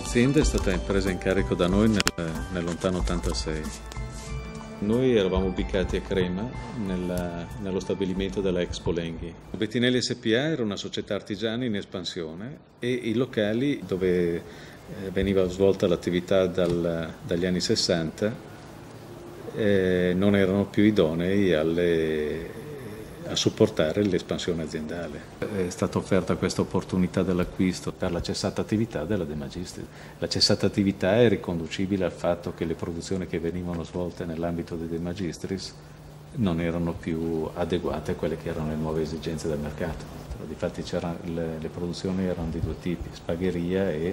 L'azienda è stata presa in carico da noi nel lontano 86. Noi eravamo ubicati a Crema, nello stabilimento della Expo Lenghi. Bettinelli SpA era una società artigiana in espansione e i locali dove veniva svolta l'attività dagli anni 60 non erano più idonei a supportare l'espansione aziendale. È stata offerta questa opportunità dell'acquisto per la cessata attività della De Magistris. La cessata attività è riconducibile al fatto che le produzioni che venivano svolte nell'ambito di De Magistris non erano più adeguate a quelle che erano le nuove esigenze del mercato. Difatti le produzioni erano di due tipi, spagheria e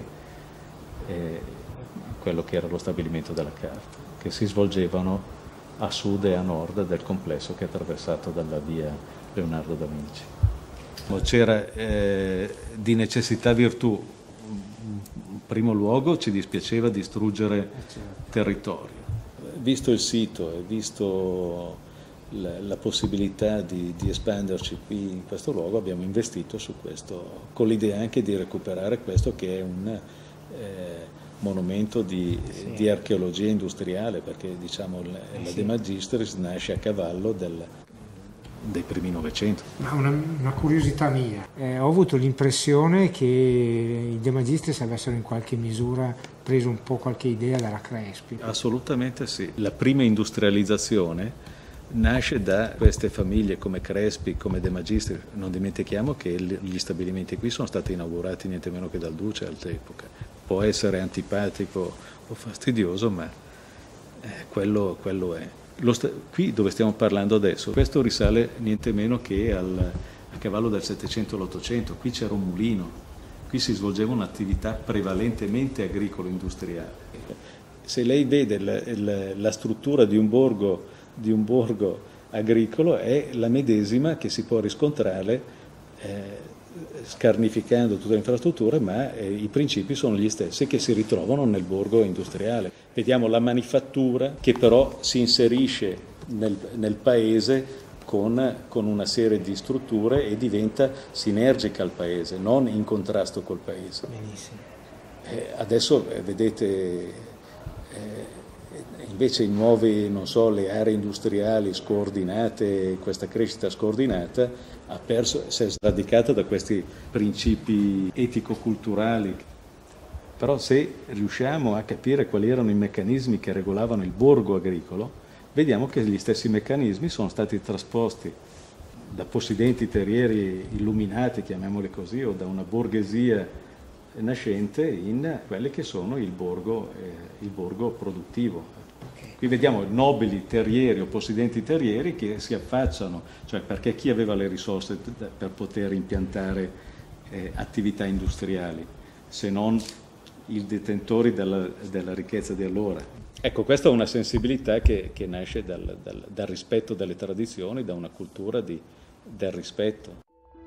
quello che era lo stabilimento della carta, che si svolgevano a sud e a nord del complesso che è attraversato dalla via Leonardo da Vinci. C'era di necessità virtù. In primo luogo ci dispiaceva distruggere territorio. Visto il sito e visto la possibilità di espanderci qui in questo luogo, abbiamo investito su questo, con l'idea anche di recuperare questo che è un monumento di archeologia industriale, perché diciamo la De Magistris nasce a cavallo dei primi Novecento. Ma una curiosità mia, ho avuto l'impressione che i De Magistris avessero in qualche misura preso un po' qualche idea dalla Crespi. Assolutamente sì. La prima industrializzazione nasce da queste famiglie come Crespi, come De Magistris. Non dimentichiamo che gli stabilimenti qui sono stati inaugurati niente meno che dal Duce all'epoca. Può essere antipatico o fastidioso, ma quello è. Qui dove stiamo parlando adesso, questo risale niente meno che a cavallo del 700 all'800. Qui c'era un mulino, qui si svolgeva un'attività prevalentemente agricolo-industriale. Se lei vede la struttura di un borgo agricolo, è la medesima che si può riscontrare scarnificando tutta l'infrastruttura, ma i principi sono gli stessi che si ritrovano nel borgo industriale. Vediamo la manifattura che però si inserisce nel paese con una serie di strutture e diventa sinergica al paese, non in contrasto col paese. Benissimo. Adesso vedete invece i nuovi, non so, le aree industriali scordinate, questa crescita scordinata si è sradicata da questi principi etico-culturali. Però se riusciamo a capire quali erano i meccanismi che regolavano il borgo agricolo, vediamo che gli stessi meccanismi sono stati trasposti da possidenti terrieri illuminati, chiamiamoli così, o da una borghesia nascente in quelli che sono il borgo produttivo. Qui vediamo nobili terrieri o possidenti terrieri che si affacciano, cioè perché chi aveva le risorse per poter impiantare attività industriali, se non i detentori della ricchezza di allora. Ecco, questa è una sensibilità che nasce dal rispetto delle tradizioni, da una cultura del rispetto.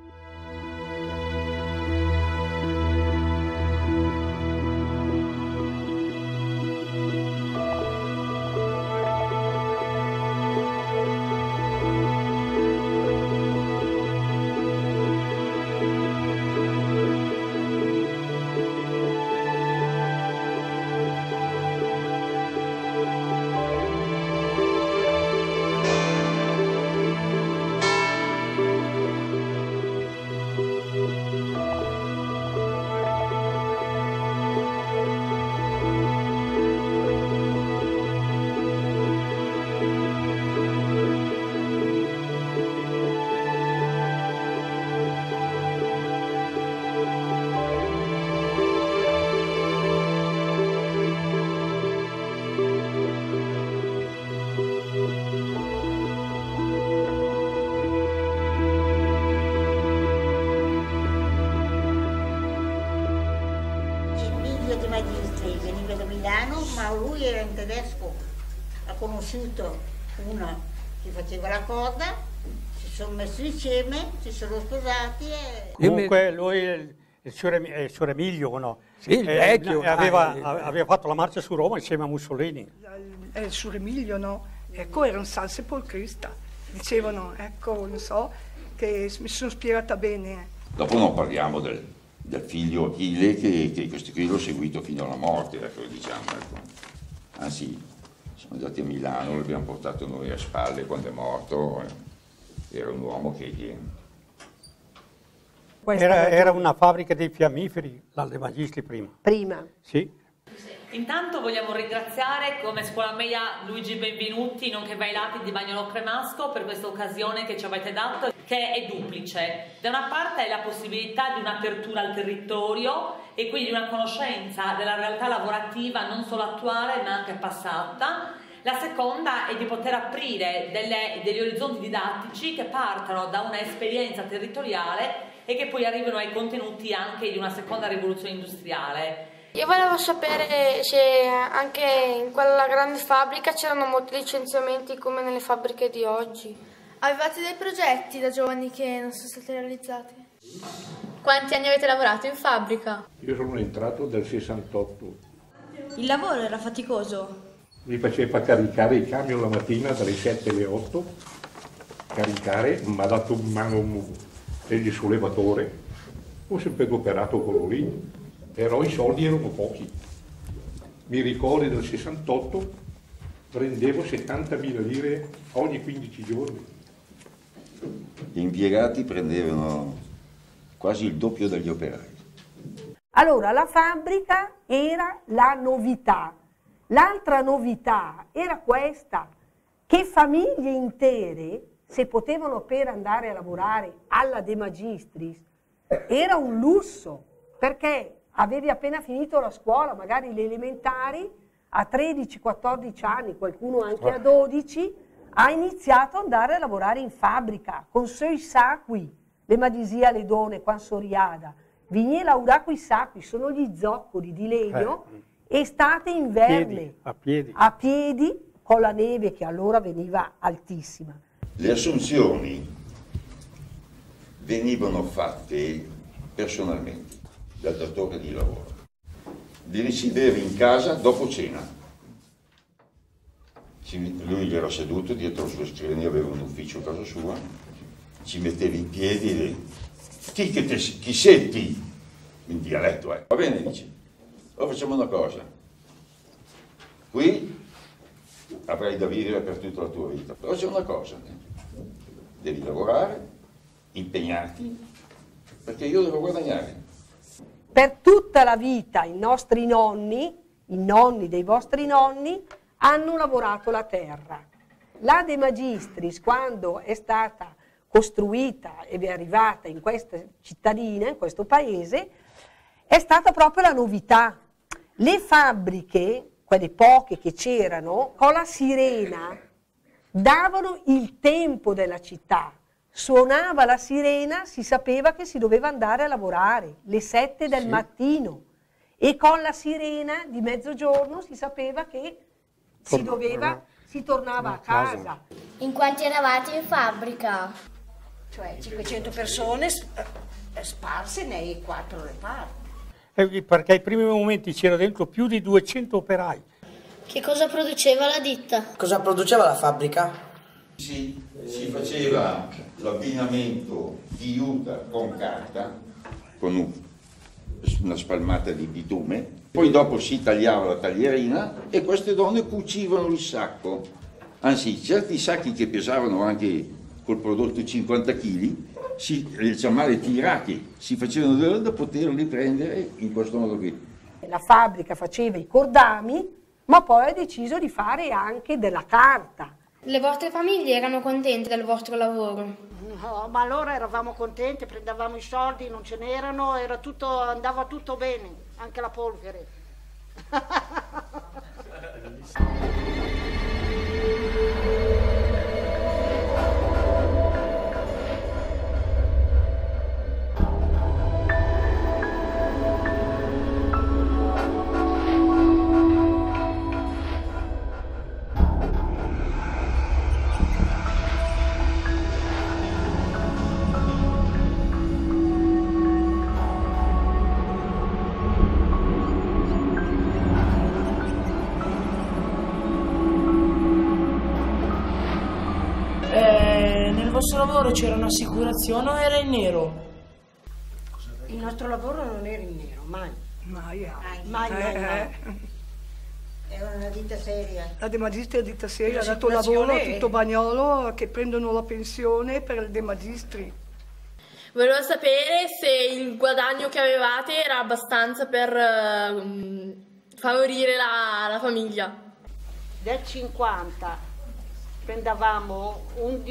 Veniva da Milano, ma lui era in tedesco, ha conosciuto una che faceva la corda, si sono messi insieme, si sono sposati e... Comunque lui è il signor Emilio, no? Sì, il vecchio. Aveva fatto la marcia su Roma insieme a Mussolini. Il signor Emilio, no? Ecco, era un San Sepolcrista. Dicevano, ecco, non so, che mi sono spiegata bene. Dopo non parliamo del del figlio Achille, che questo qui l'ho seguito fino alla morte, ecco, diciamo, ecco. Anzi, siamo andati a Milano, l'abbiamo portato noi a spalle quando è morto, era un uomo che... Era una fabbrica dei fiammiferi, la De Magistris prima. Prima? Sì. Intanto vogliamo ringraziare come scuola media Luigi Benvenuti, nonché Vailati di Bagnolo Cremasco, per questa occasione che ci avete dato, che è duplice. Da una parte è la possibilità di un'apertura al territorio e quindi di una conoscenza della realtà lavorativa non solo attuale ma anche passata. La seconda è di poter aprire degli orizzonti didattici che partano da un'esperienza territoriale e che poi arrivano ai contenuti anche di una seconda rivoluzione industriale. Io volevo sapere se anche in quella grande fabbrica c'erano molti licenziamenti come nelle fabbriche di oggi. Avevate dei progetti da giovani che non sono stati realizzati? Quanti anni avete lavorato in fabbrica? Io sono entrato nel 68. Il lavoro era faticoso? Mi faceva caricare i camion la mattina dalle 7 alle 8, caricare, mi ha dato in mano degli sollevatore, ho sempre operato con lui. Però i soldi erano pochi. Mi ricordo del 68 prendevo 70.000 lire ogni 15 giorni. Gli impiegati prendevano quasi il doppio degli operai. Allora, la fabbrica era la novità. L'altra novità era questa, che famiglie intere, se potevano per andare a lavorare alla De Magistris, era un lusso, perché avevi appena finito la scuola, magari le elementari, a 13-14 anni, qualcuno anche a 12, ha iniziato ad andare a lavorare in fabbrica, con suoi sacchi, le madisia le donne, qua soriada. Vigné laurà quei sacchi, sono gli zoccoli di legno, estate e inverno, a piedi, con la neve che allora veniva altissima. Le assunzioni venivano fatte personalmente dal datore di lavoro. Li ricevevi in casa dopo cena. Lui era seduto dietro il suo scrivania, aveva un ufficio a casa sua, ci mettevi in piedi, chi sei? In dialetto, Va bene, dice. Ora facciamo una cosa. Qui avrai da vivere per tutta la tua vita, però c'è una cosa. Devi lavorare, impegnarti, perché io devo guadagnare. Per tutta la vita i nostri nonni, i nonni dei vostri nonni, hanno lavorato la terra. La De Magistris, quando è stata costruita ed è arrivata in questa cittadina, in questo paese, è stata proprio la novità. Le fabbriche, quelle poche che c'erano, con la sirena davano il tempo della città. Suonava la sirena, si sapeva che si doveva andare a lavorare, le 7 del mattino, e con la sirena di mezzogiorno si sapeva che si tornava a casa. In quanti eravate in fabbrica? Cioè 500 persone sparse nei 4 reparti. Perché ai primi momenti c'era dentro più di 200 operai. Che cosa produceva la ditta? Cosa produceva la fabbrica? Si faceva l'abbinamento di juta con carta, con una spalmata di bitume, poi dopo si tagliava la taglierina e queste donne cucivano il sacco. Anzi, certi sacchi che pesavano anche col prodotto 50 kg, diciamo, tirati, si facevano da poterli prendere in questo modo qui. La fabbrica faceva i cordami, ma poi ha deciso di fare anche della carta. Le vostre famiglie erano contente del vostro lavoro? No, ma allora eravamo contenti, prendevamo i soldi, non ce n'erano, andava tutto bene, anche la polvere. Nel vostro lavoro c'era un'assicurazione o era in nero? Il nostro lavoro non era in nero, mai. Mai. È una ditta seria. La De Magistri è una ditta seria, ha dato lavoro a tutto Bagnolo che prendono la pensione per il De Magistri. Volevo sapere se il guadagno che avevate era abbastanza per favorire la famiglia. Del 50 prendevamo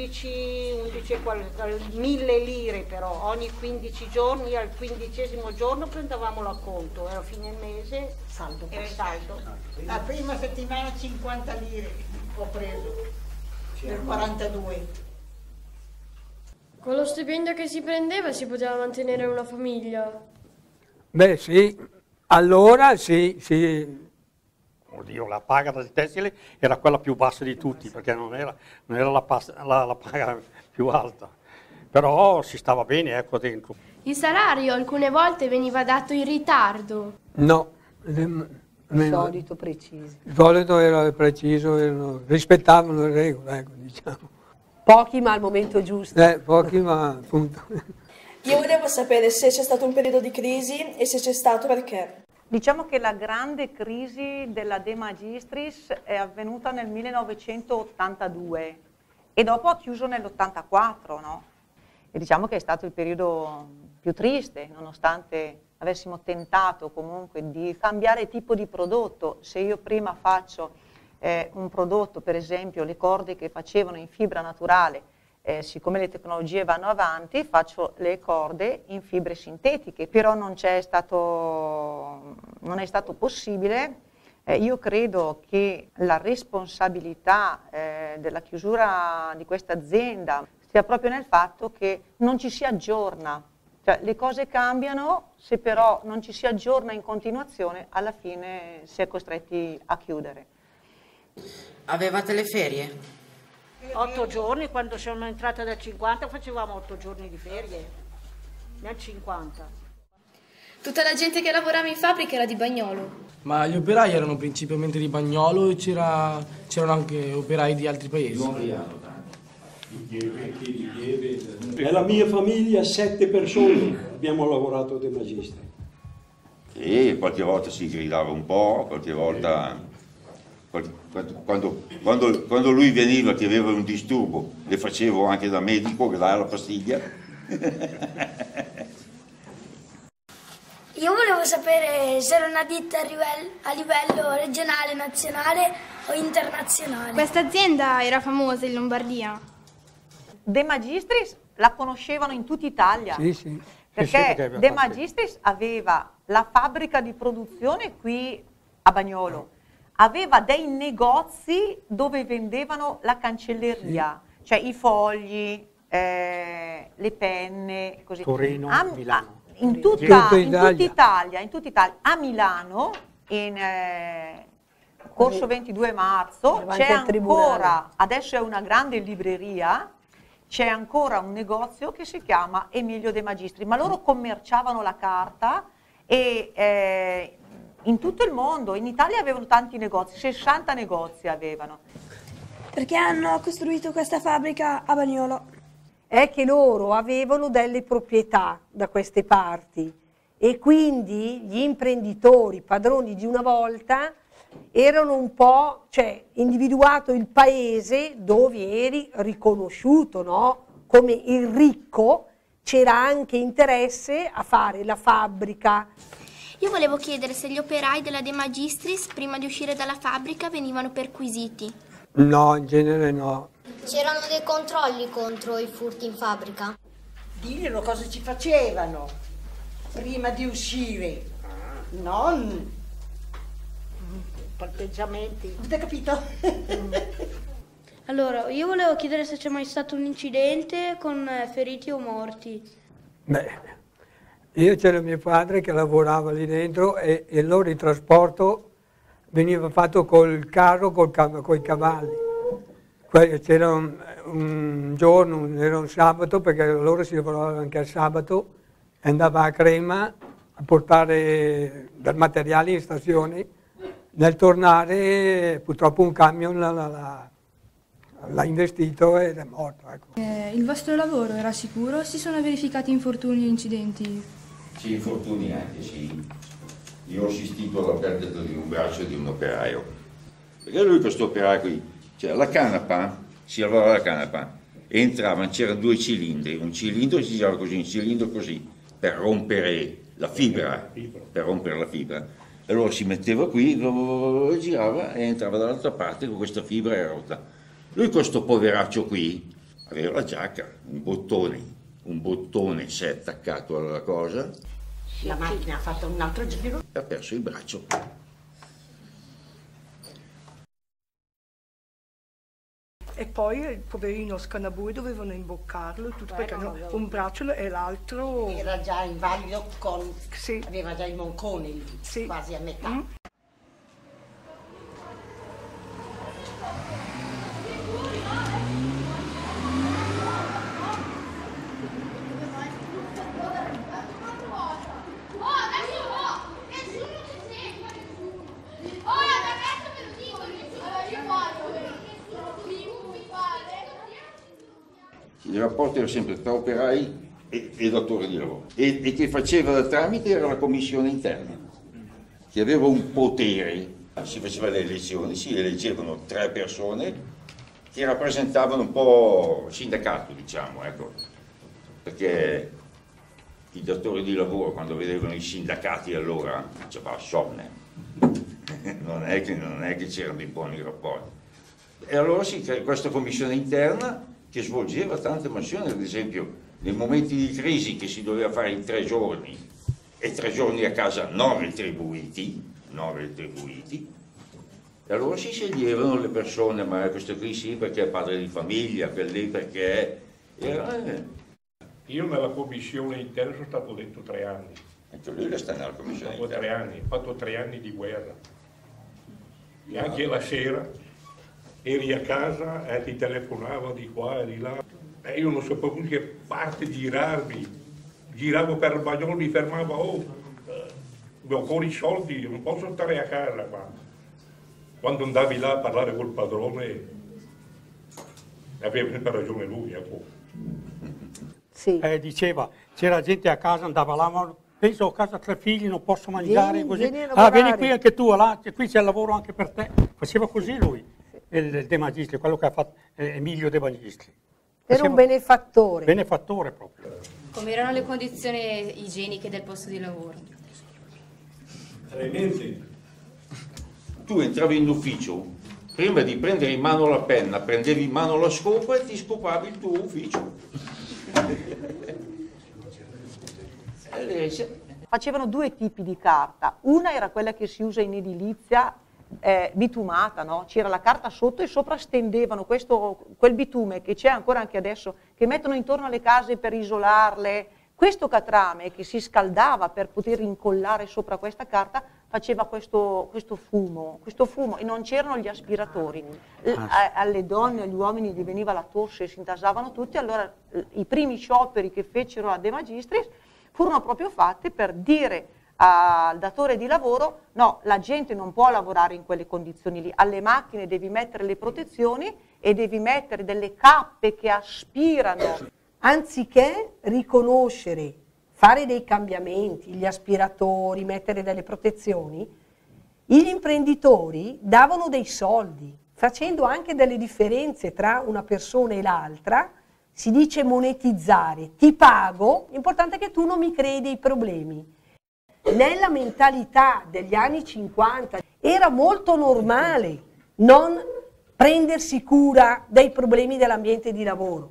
1000 lire però, ogni 15 giorni, al 15° giorno prendevamo l'acconto, era fine mese, era saldo. La prima settimana 50 lire ho preso, nel 42. Con lo stipendio che si prendeva si poteva mantenere una famiglia? Beh sì, allora sì. Oddio, la paga del tessile era quella più bassa di tutti, perché non era la paga più alta, però si stava bene qua dentro. Il salario alcune volte veniva dato in ritardo. No, Il solito preciso. il solito era preciso, rispettavano le regole, ecco, diciamo. Pochi ma al momento giusto. Pochi ma appunto. Io volevo sapere se c'è stato un periodo di crisi e se c'è stato perché. Diciamo che la grande crisi della De Magistris è avvenuta nel 1982 e dopo ha chiuso nell'84, no? E diciamo che è stato il periodo più triste, nonostante avessimo tentato comunque di cambiare tipo di prodotto. Se io prima faccio un prodotto, per esempio le corde che facevano in fibra naturale, siccome le tecnologie vanno avanti, faccio le corde in fibre sintetiche, però non è stato possibile. Io credo che la responsabilità della chiusura di questa azienda sia proprio nel fatto che non ci si aggiorna. Cioè, le cose cambiano, se però non ci si aggiorna in continuazione, alla fine si è costretti a chiudere. Avevate le ferie? 8 giorni, quando sono entrata dal 50 facevamo 8 giorni di ferie, nel 50. Tutta la gente che lavorava in fabbrica era di Bagnolo. Ma gli operai erano principalmente di Bagnolo e c'erano anche operai di altri paesi. Nella mia famiglia 7 persone abbiamo lavorato De Magistri. E qualche volta si gridava un po', qualche volta... Quando lui veniva che aveva un disturbo, le facevo anche da medico, che dava la pastiglia. Io volevo sapere se era una ditta a livello regionale, nazionale o internazionale. Questa azienda era famosa in Lombardia. De Magistris la conoscevano in tutta Italia. Sì. Perché De Magistris aveva la fabbrica di produzione qui a Bagnolo. Aveva dei negozi dove vendevano la cancelleria, cioè i fogli, le penne, così. Torino, Milano. In tutta Italia. A Milano, in corso 22 marzo, c'è ancora, adesso è una grande libreria, c'è ancora un negozio che si chiama Emilio De Magistri, ma loro commerciavano la carta e... in tutto il mondo, in Italia avevano tanti negozi, 60 negozi avevano. Perché hanno costruito questa fabbrica a Bagnolo? È che loro avevano delle proprietà da queste parti e quindi gli imprenditori, padroni di una volta, erano un po', cioè individuato il paese dove eri riconosciuto, no? Come il ricco, c'era anche interesse a fare la fabbrica. Io volevo chiedere se gli operai della De Magistris prima di uscire dalla fabbrica venivano perquisiti. No, in genere no. C'erano dei controlli contro i furti in fabbrica? Diglielo cosa ci facevano prima di uscire, non palpeggiamenti. Avete capito? Allora, io volevo chiedere se c'è mai stato un incidente con feriti o morti. Beh, io c'era mio padre che lavorava lì dentro e il trasporto veniva fatto col carro, coi cavalli. C'era un giorno, era un sabato, perché loro si lavoravano anche al sabato, e andava a Crema a portare del materiale in stazione. Nel tornare purtroppo un camion l'ha investito ed è morto. Ecco. Il vostro lavoro era sicuro? Si sono verificati infortuni e incidenti? Sì, infortuni anche, sì. Io ho assistito alla perdita di un braccio di un operaio. Perché lui, questo operaio qui, cioè la canapa, si lavorava la canapa, e entravano, c'erano 2 cilindri, un cilindro si girava così, un cilindro così, per rompere la fibra, Allora si metteva qui, girava e entrava dall'altra parte con questa fibra era rotta. Lui, questo poveraccio qui, aveva la giacca, un bottone si è attaccato alla cosa. La macchina ha fatto un altro giro. E ha perso il braccio. E poi il poverino Scanabue dovevano imboccarlo, tutto perché un braccio e l'altro... Era già invalido, aveva già i monconi lì, quasi a metà. Il rapporto era sempre tra operai e datore di lavoro e che faceva da tramite era la commissione interna, che aveva un potere. Si faceva le elezioni, si eleggevano 3 persone che rappresentavano un po' il sindacato, diciamo, ecco, perché i datori di lavoro quando vedevano i sindacati allora dicevano sonne, non è che c'erano dei buoni rapporti. E allora si crea questa commissione interna che svolgeva tante mansioni, ad esempio nei momenti di crisi che si doveva fare in 3 giorni e 3 giorni a casa non retribuiti, e allora si sceglievano le persone, ma questo qui sì perché è padre di famiglia, quel lì perché Io nella commissione interna sono stato dentro 3 anni. Anche lui sta nella commissione interna. 3 anni, ho fatto 3 anni di guerra. E anche la sera eri a casa e ti telefonava di qua e di là. E io non sapevo in che parte girarmi. Giravo per Bagnolo, mi fermava, ho ancora i soldi, non posso stare a casa qua. Quando andavi là a parlare col padrone, aveva sempre ragione lui, ecco. Sì. Diceva, c'era gente a casa, andava là, ma penso a casa 3 figli, non posso mangiare, così. Vieni qui anche tu, là, qui c'è il lavoro anche per te. Faceva così lui, il De Magistri, quello che ha fatto Emilio De Magistri. Era un benefattore. Benefattore proprio. Come erano le condizioni igieniche del posto di lavoro? Tu entravi in ufficio, prima di prendere in mano la penna, prendevi in mano la scopa e ti scopavi il tuo ufficio. Facevano 2 tipi di carta, una era quella che si usa in edilizia bitumata, no? C'era la carta sotto e sopra stendevano quel bitume che c'è ancora anche adesso, che mettono intorno alle case per isolarle. Questo catrame che si scaldava per poter incollare sopra questa carta faceva questo fumo e non c'erano gli aspiratori. Alle donne e agli uomini gli veniva la tosse e si intasavano tutti, allora i primi scioperi che fecero a De Magistris furono proprio fatti per dire al datore di lavoro no, la gente non può lavorare in quelle condizioni lì, alle macchine devi mettere le protezioni e devi mettere delle cappe che aspirano. Anziché riconoscere, fare dei cambiamenti, gli aspiratori, mettere delle protezioni, gli imprenditori davano dei soldi, facendo anche delle differenze tra una persona e l'altra. Si dice monetizzare, ti pago, l'importante è che tu non mi crei dei problemi. Nella mentalità degli anni 50 era molto normale non prendersi cura dei problemi dell'ambiente di lavoro.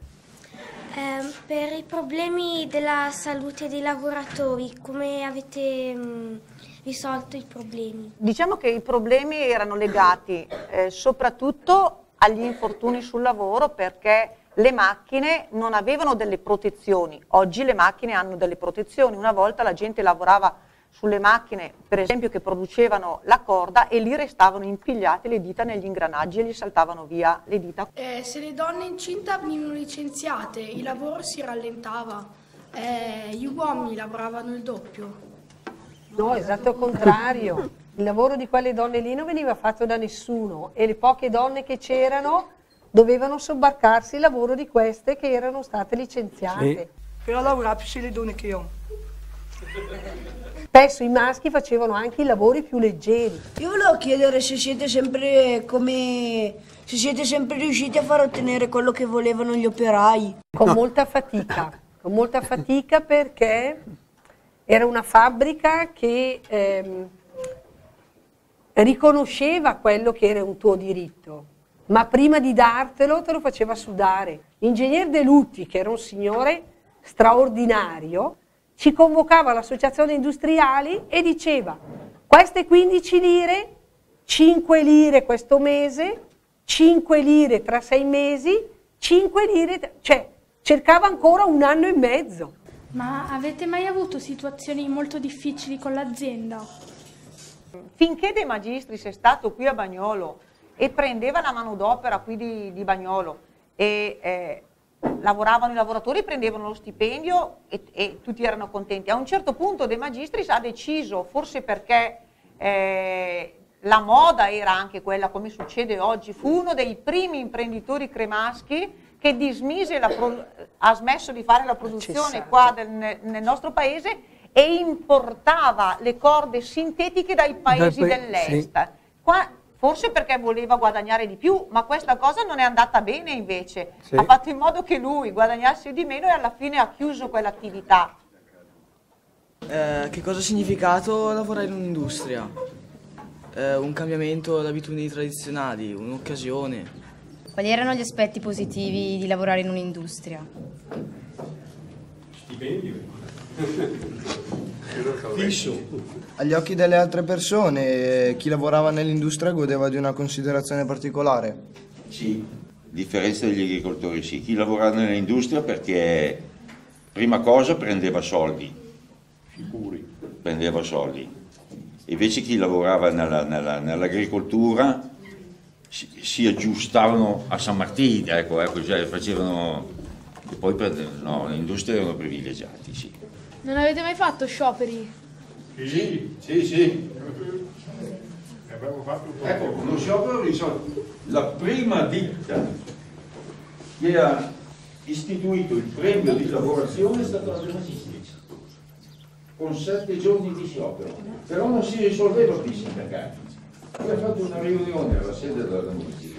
Per i problemi della salute dei lavoratori, come avete risolto i problemi? Diciamo che i problemi erano legati soprattutto agli infortuni sul lavoro, perché le macchine non avevano delle protezioni. Oggi le macchine hanno delle protezioni. Una volta la gente lavorava sulle macchine, per esempio, che producevano la corda e lì restavano impigliate le dita negli ingranaggi e gli saltavano via le dita. Se le donne incinta venivano licenziate, il lavoro si rallentava, gli uomini lavoravano il doppio. No, esatto il contrario. Il lavoro di quelle donne lì non veniva fatto da nessuno e le poche donne che c'erano dovevano sobbarcarsi il lavoro di queste che erano state licenziate. Però lavorava più le donne che io. Spesso i maschi facevano anche i lavori più leggeri. Io volevo chiedere se siete sempre riusciti a far ottenere quello che volevano gli operai. Con molta fatica perché era una fabbrica che riconosceva quello che era un tuo diritto, ma prima di dartelo te lo faceva sudare. L'ingegner De Lutti, che era un signore straordinario, ci convocava all'associazione industriali e diceva: queste 15 lire, 5 lire questo mese, 5 lire tra 6 mesi, 5 lire, cioè cercava ancora 1 anno e mezzo. Ma avete mai avuto situazioni molto difficili con l'azienda? Finché De Magistris è stato qui a Bagnolo e prendeva la manodopera qui di Bagnolo e lavoravano i lavoratori, prendevano lo stipendio e tutti erano contenti. A un certo punto De Magistris ha deciso, forse perché la moda era anche quella, come succede oggi, fu uno dei primi imprenditori cremaschi che ha smesso di fare la produzione qua nel nostro paese e importava le corde sintetiche dai paesi dell'est. Sì. Qua, forse perché voleva guadagnare di più, ma questa cosa non è andata bene invece. Sì. Ha fatto in modo che lui guadagnasse di meno e alla fine ha chiuso quell'attività. Che cosa ha significato lavorare in un'industria? Un cambiamento da abitudini tradizionali, un'occasione. Quali erano gli aspetti positivi di lavorare in un'industria? Stipendio. Fisso. Agli occhi delle altre persone, chi lavorava nell'industria godeva di una considerazione particolare? Sì, a differenza degli agricoltori sì. Chi lavorava nell'industria perché prima cosa prendeva soldi. Sicuri. Prendeva soldi. Invece chi lavorava nell'agricoltura si aggiustavano a San Martino, ecco, cioè facevano, e poi no, l'industria erano privilegiati, sì. Non avete mai fatto scioperi? Sì. Abbiamo fatto un po'. Ecco, uno sciopero di soldi. La prima ditta che ha istituito il premio di lavorazione è stata la De Magistris, con 7 giorni di sciopero, però non si risolveva più i sindacati. Poi ha fatto una riunione alla sede della Democrazia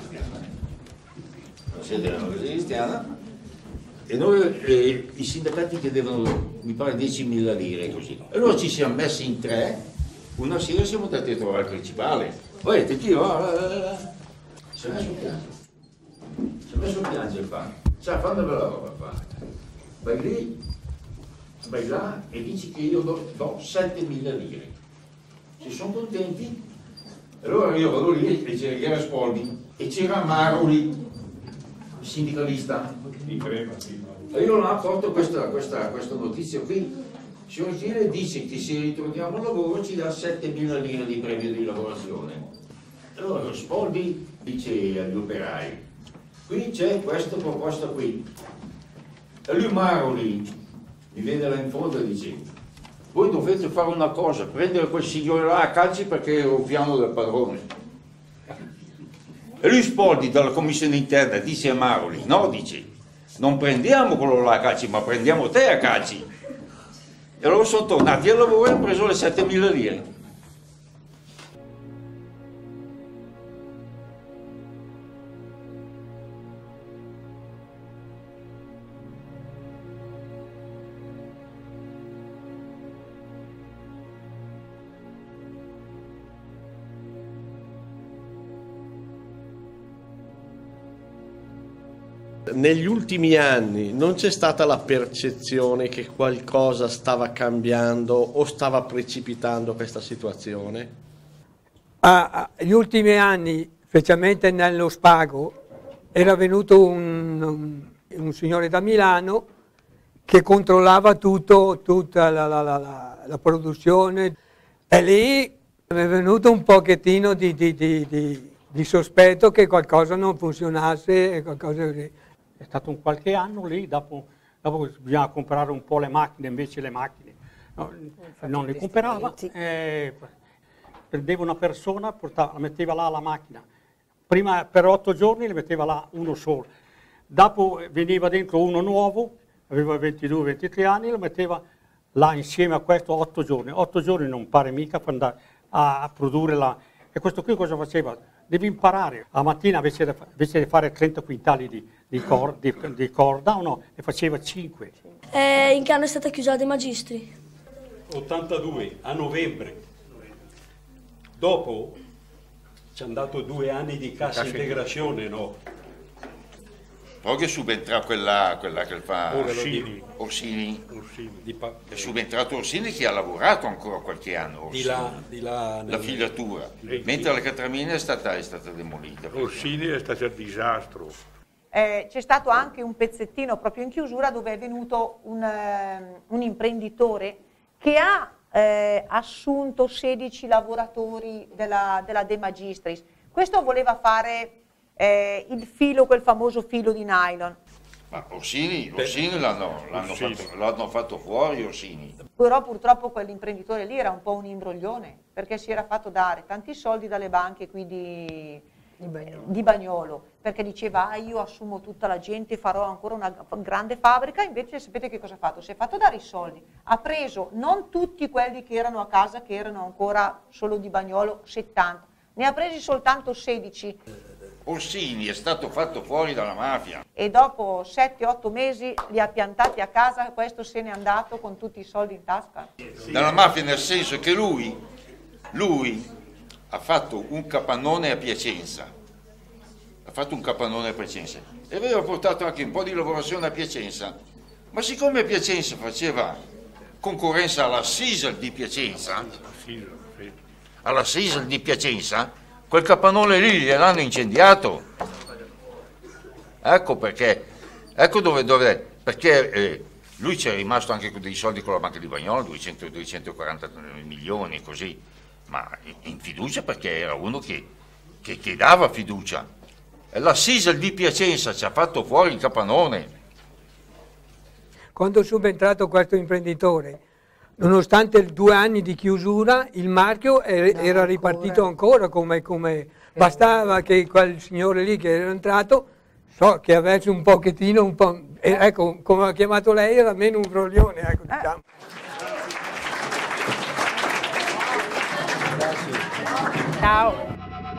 Cristiana, e noi i sindacati chiedevano, mi pare, 10.000 lire così. E allora ci siamo messi in 3, una sera siamo andati a trovare il principale. Poi ti dico, si è messo a piangere. Si è messo a piangere il fan. Cioè, fanno bella roba fa. Vai lì, vai là e dici che io do 7.000 lire. Si sono contenti? Allora io vado lì e c'era Spoldi e c'era Maroli, sindicalista. E io là porto questa notizia qui. Signor Gile dice che se ritroviamo un lavoro ci dà 7.000 lire di premio di lavorazione. Allora Spoldi dice agli operai: qui c'è questa proposta qui. E lui Maroli mi vede là in fondo e dice: voi dovete fare una cosa, prendere quel signore là a calci perché è un piano del padrone. E lui Spoldi dalla commissione interna dice a Maroli: no, dice, non prendiamo quello là a calci, ma prendiamo te a calci. E allora sono tornati al lavoro e hanno preso le 7.000 lire. Negli ultimi anni non c'è stata la percezione che qualcosa stava cambiando o stava precipitando questa situazione? Negli ultimi anni, specialmente nello Spago, era venuto un signore da Milano che controllava tutta la produzione, e lì è venuto un pochettino di sospetto che qualcosa non funzionasse e qualcosa così. È stato un qualche anno lì, dopo bisognava comprare un po' le macchine, invece le macchine non le comprava, prendeva una persona, la metteva là la macchina, prima per 8 giorni le metteva là uno solo, dopo veniva dentro uno nuovo, aveva 22-23 anni, lo metteva là insieme a questo 8 giorni. 8 giorni non pare mica per andare a produrre la... E questo qui cosa faceva? Devi imparare. A mattina invece di fare 30 quintali di corda o no, ne faceva 5. In che anno è stata chiusa la De Magistris? 82, a novembre. Dopo ci hanno dato 2 anni di cassa integrazione, no? Poi che subentra quella che fa Orsini. È subentrato Orsini che ha lavorato ancora qualche anno. Di là la filatura, mentre la Catramina è stata demolita. Orsini è stato il disastro. C'è stato anche un pezzettino proprio in chiusura dove è venuto un imprenditore che ha assunto 16 lavoratori della De Magistris. Questo voleva fare il filo, quel famoso filo di nylon. Ma Orsini l'hanno fatto fuori Orsini. Però purtroppo quell'imprenditore lì era un po' un imbroglione, perché si era fatto dare tanti soldi dalle banche qui di Bagnolo, perché diceva io assumo tutta la gente, farò ancora una grande fabbrica. Invece sapete che cosa ha fatto? Si è fatto dare i soldi, ha preso non tutti quelli che erano a casa, che erano ancora solo di Bagnolo, 70, ne ha presi soltanto 16. Orsini è stato fatto fuori dalla mafia. E dopo 7-8 mesi li ha piantati a casa, questo se n'è andato con tutti i soldi in tasca. Dalla mafia nel senso che lui ha fatto un capannone a Piacenza. E aveva portato anche un po' di lavorazione a Piacenza. Ma siccome Piacenza faceva concorrenza alla Sisal di Piacenza, quel capannone lì gliel'hanno incendiato. Ecco perché, perché lui c'è rimasto anche con dei soldi con la Banca di Bagnolo, 240 milioni così, ma in fiducia, perché era uno che dava fiducia. E la Sisal di Piacenza ci ha fatto fuori il capannone. Quando è subentrato questo imprenditore, nonostante 2 anni di chiusura, il marchio era ripartito ancora come bastava che quel signore lì che era entrato, che avesse un pochettino, ecco, come ha chiamato lei, era meno un roglione, ecco, diciamo. Ciao.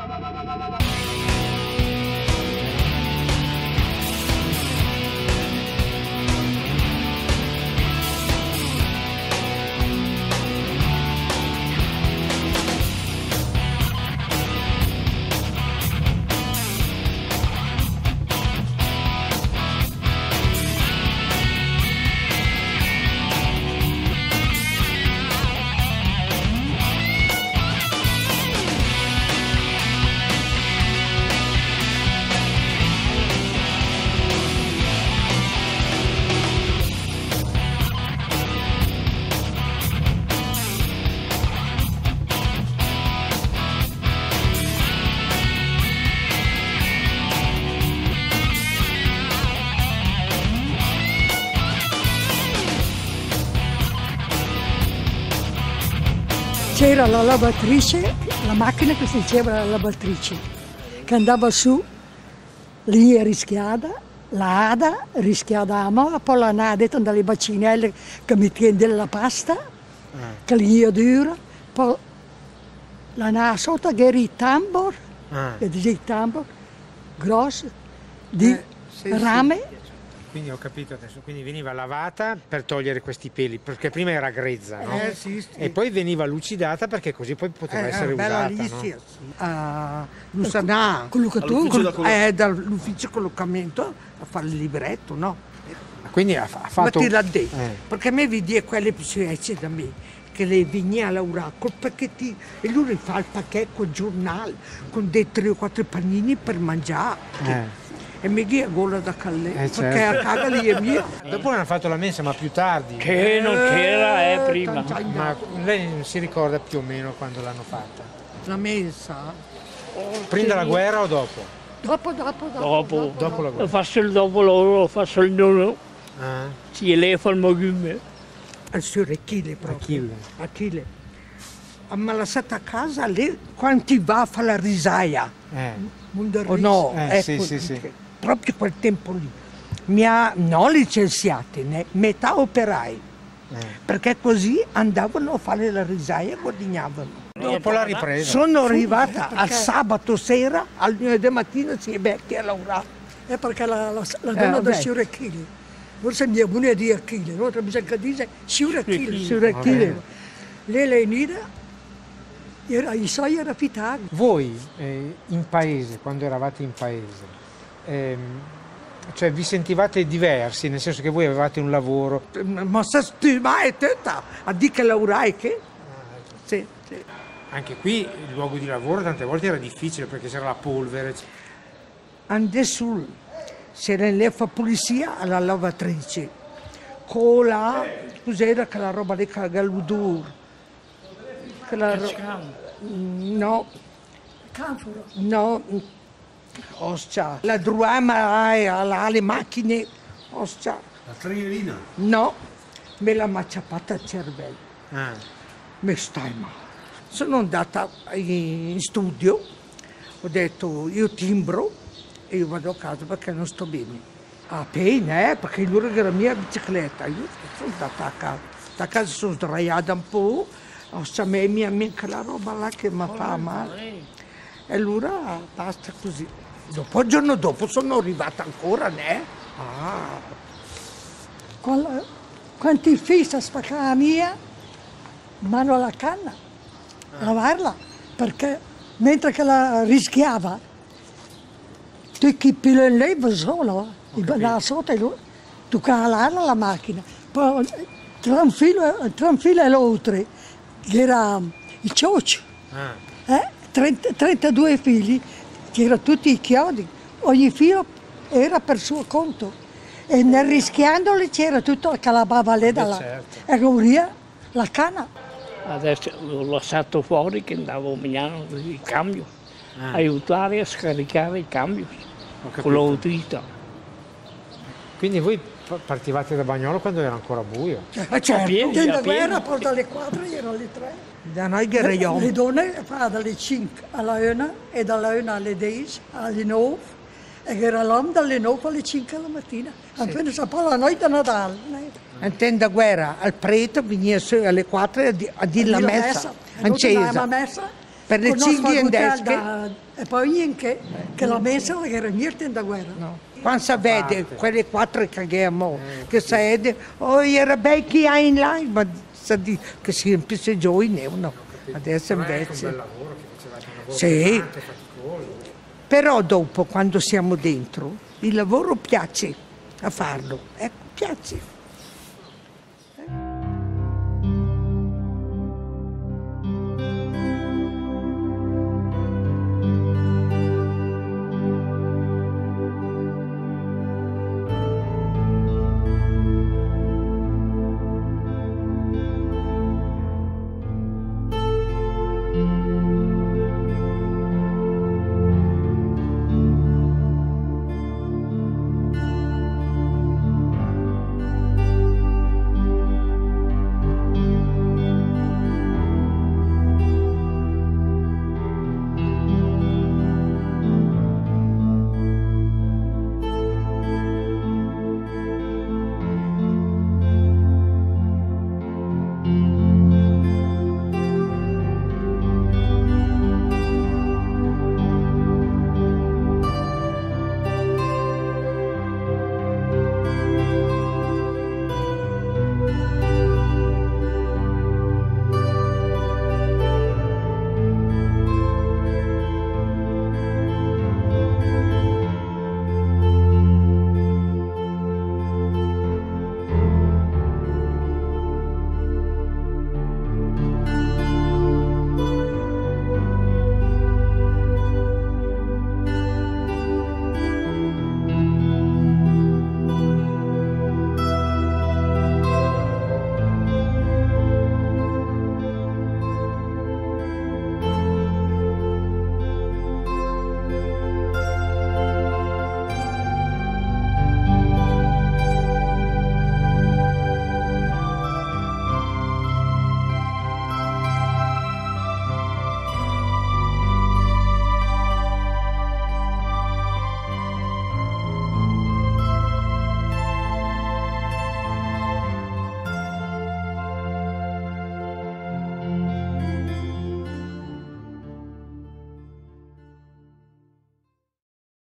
C'era la lavatrice, la macchina che si diceva la lavatrice, che andava su, lì a Rischiada, la Ada, Rischiada a Mora, poi la Nada dalle bacinelle che mi tiene la pasta, che lì è dura, poi la Nada sotto che era il tambor, che dice il tambor, grosso, di rame. Sì. Quindi ho capito adesso, quindi veniva lavata per togliere questi peli, perché prima era grezza, no? Sì. E poi veniva lucidata perché così poi poteva essere usata, lì, no? Lusanà, dall'ufficio collocamento a fare il libretto, no? Quindi ha fatto... Ma ti l'ha detto, perché a me vedi quelle più da me, che lei veniva a lavorare col pacchettino e lui fa il pacchetto col giornale con dei 3 o 4 panini per mangiare. E mi dia gola da calle, perché a casa lì è mia. Dopo hanno fatto la mensa, ma più tardi. Che non c'era, prima. Ma lei non si ricorda più o meno quando l'hanno fatta? La mensa? Prima della guerra o dopo? Dopo la guerra. Faccio il dopo loro, faccio il nono. Sì, lei fa il mogume. Il suo Achille proprio. Achille. Ma lasciata a casa lì, quanti va a fare la risaia? O no? Ecco, sì. Proprio quel tempo lì. Mi ha non licenziati, metà operai. perché così andavano a fare la risaia e guadagnavano. Dopo la ripresa. Sono arrivata al sabato sera, al lunedì mattina si è vecchi a lavorare. È perché la donna da Siure Chile, forse mia buona di Achille, no? Bisogna dire Siure Chile. Lei è nida, i suoi era Pitago. Voi in paese, quando eravate in paese, cioè vi sentivate diversi, nel senso che voi avevate un lavoro? Ma se stima è tutta, a dire che lavorai che? Sì, sì. Anche qui il luogo di lavoro tante volte era difficile perché c'era la polvere. Adesso c'era lei fa pulizia alla lavatrice, con la, cos'era quella roba di Galudur? No, no, ostia, la druama alle macchine, ostia. La trielina? No, me l'ha macciapata al cervello. Mi stai male. Sono andata in studio, ho detto io timbro e io vado a casa perché non sto bene. Appena, perché loro era la mia bicicletta. Io sono andata a casa. Da casa sono sdraiata un po', ho mia quella roba là che mi fa male. E allora basta così. Dopo, il giorno dopo sono arrivata ancora, né? Quanti fissa spaccava la mia, mano alla canna, lavarla, perché mentre che la rischiava, tu chi pilo in leva solo, da sotto e lui, tu calarla la macchina, poi tranfila l'altro, che era il ciocio, 32 figli, c'erano tutti i chiodi, ogni filo era per suo conto. E nel rischiandoli c'era tutto la calabava lì e via la canna. Adesso l'ho lasciato fuori che andavo mangiando il cambio, aiutare a scaricare il cambio con l'autista. Quindi voi partivate da Bagnolo quando era ancora buio? Certo, in guerra poi dalle 4 erano alle 3. Da noi guerriamo. Le donne fanno dalle 5 alla 1 e dalla 1 alle 10, alle 9. E era l'uomo dalle 9 alle 5 alla mattina, appena sapeva la notte di Natale. In tenda guerra, al prete veniva su alle 4 a dire la messa, in chiesa, per le 5 in desche. E poi che la messa era mia tenda guerra. No. Quando si vede quelle 4 che abbiamo, che si vede, era bello chi ha in là, ma si dice che si riempisse giù in no. Adesso invece. Un bel lavoro che facevate, un lavoro sì. pesante, faticoso. Però dopo, quando siamo dentro, il lavoro piace a farlo, piace.